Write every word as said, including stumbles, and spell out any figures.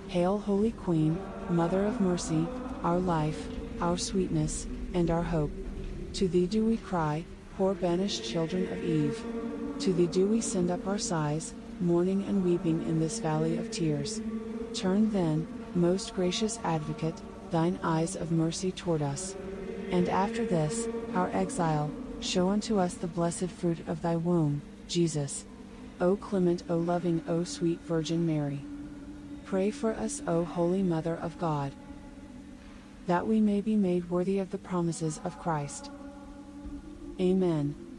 Hail, Holy Queen, Mother of Mercy, our life, our sweetness, and our hope. To thee do we cry, poor banished children of Eve. To thee do we send up our sighs, mourning and weeping in this valley of tears. Turn then, most gracious Advocate, thine eyes of mercy toward us. And after this, our exile, show unto us the blessed fruit of thy womb, Jesus. O clement, O loving, O sweet Virgin Mary. Pray for us, O Holy Mother of God, that we may be made worthy of the promises of Christ. Amen.